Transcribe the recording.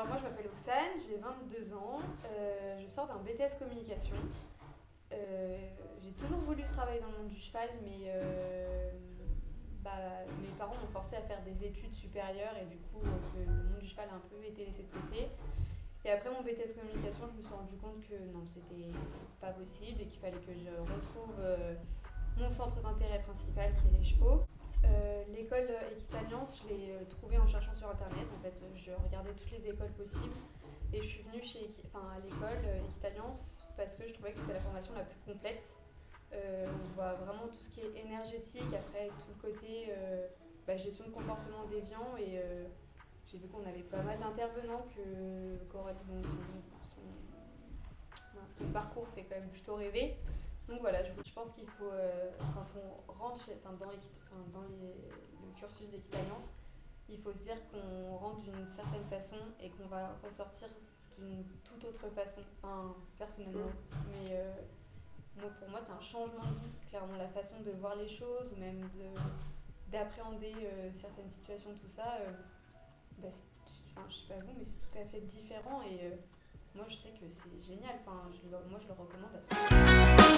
Alors moi je m'appelle Oxane, j'ai 22 ans, je sors d'un BTS communication. J'ai toujours voulu travailler dans le monde du cheval, mais mes parents m'ont forcé à faire des études supérieures et du coup le monde du cheval a un peu été laissé de côté. Et après mon BTS communication, je me suis rendu compte que non, c'était pas possible et qu'il fallait que je retrouve mon centre d'intérêt principal qui est les chevaux. L'école Equitalliance, je l'ai trouvée en cherchant sur internet. En fait, je regardais toutes les écoles possibles et je suis venue à l'école Equitalliance parce que je trouvais que c'était la formation la plus complète. On voit vraiment tout ce qui est énergétique, après tout le côté gestion de comportement déviant et j'ai vu qu'on avait pas mal d'intervenants son parcours fait quand même plutôt rêver. Donc voilà, je pense qu'il faut, quand on rentre dans le cursus d'Equitalliance, il faut se dire qu'on rentre d'une certaine façon et qu'on va ressortir d'une toute autre façon, personnellement. Mais pour moi, c'est un changement de vie, clairement, la façon de voir les choses ou même d'appréhender certaines situations, tout ça. Je sais pas vous, mais c'est tout à fait différent et moi je sais que c'est génial. Moi je le recommande à ceux.